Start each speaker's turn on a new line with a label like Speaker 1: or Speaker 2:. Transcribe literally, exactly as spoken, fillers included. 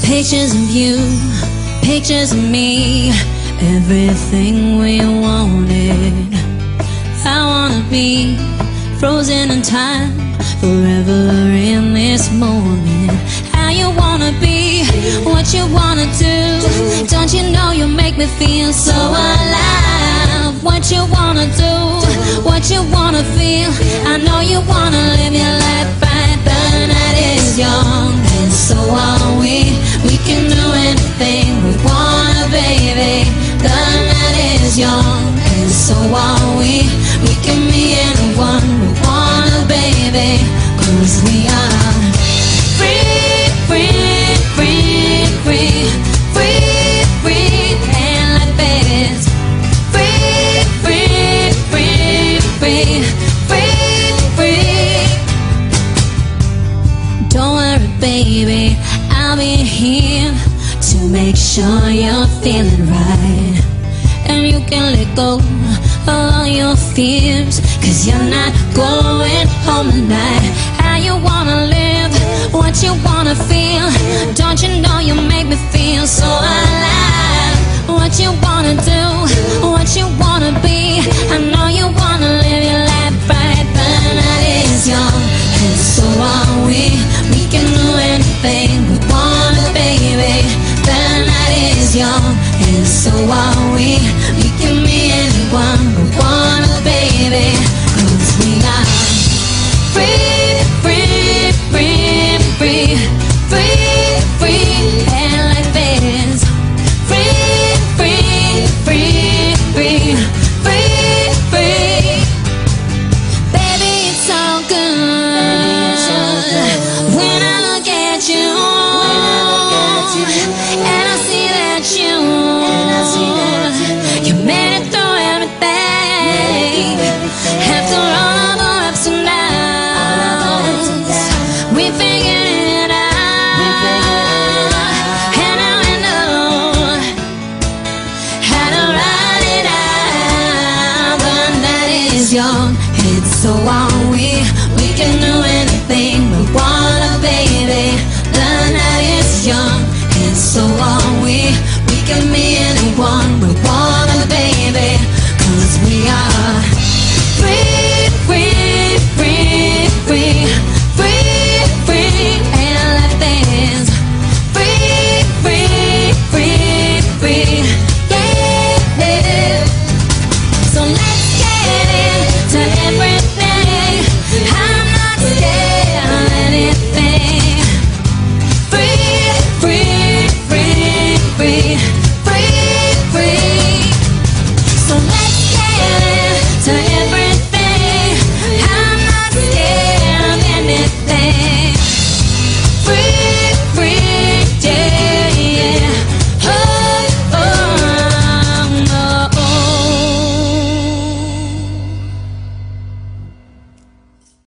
Speaker 1: Pictures of you, pictures of me, everything we wanted. I wanna be frozen in time, forever in this moment. How you wanna be, what you wanna do, don't you know you make me feel so alive? What you wanna do, what you wanna feel, I know you wanna live your life right. The night is young and so are we. We can do anything we wanna, baby. The night is young and so are we. We can be anyone we wanna, baby. Cause we are free, free, free, free, free, free, and life is free, free, free, free, free, free. Don't worry, baby, I'll be here to make sure you're feeling right. And you can let go of all your fears, cause you're not going home tonight. How you wanna live, what you wanna feel, don't you know you make me feel so alive? What you wanna do, what you wanna be, I know you wanna live your life right. The night is young and so are we. We can do anything we wanna, baby. The night is young and so are we. We can be anyone we wanna, baby. Cause we are free, free, free, free, free, free, and life is free, free, free, free, free, free. Baby, it's all good when I look at you, and I see that you, you made it through everything. After all of the ups and downs, we figured it out, and now we know how to ride it out. The night is young, it's so are we. We can do anything we wanna, baby. The night is young, and so are we. We can be anyone we want.